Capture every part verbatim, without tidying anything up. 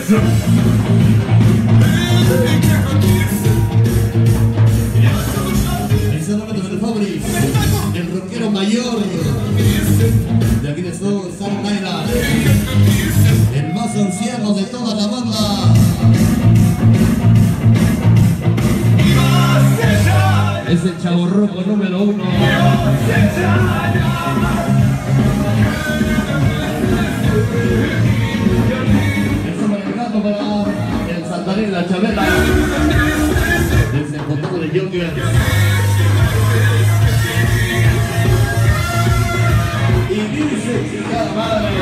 acontece? En solamente del Fabris, el rockero mayor de aquí de South Island, el más anciano de toda la banda. Es el chavorroco número uno. Eso manejando para el Santarín, la Chabela. Desde el condado de Younger. Y dice chica madre.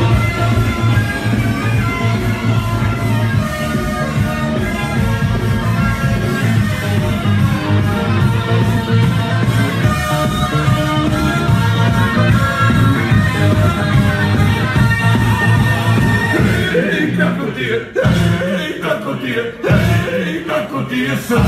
Hey, crocodile, hey, crocodile, hey, crocodile.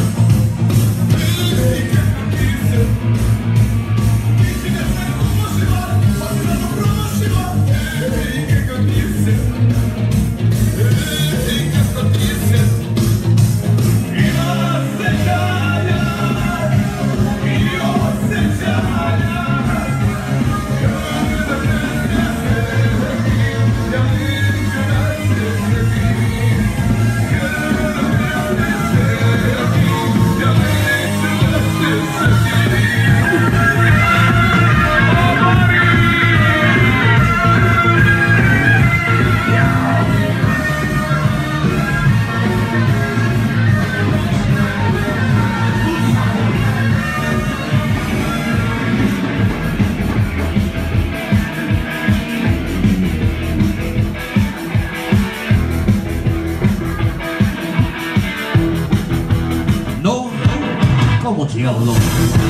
¿Cómo chingados no?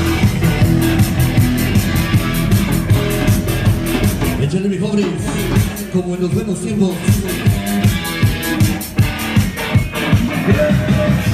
Échale mi Fabris, como en los buenos tiempos.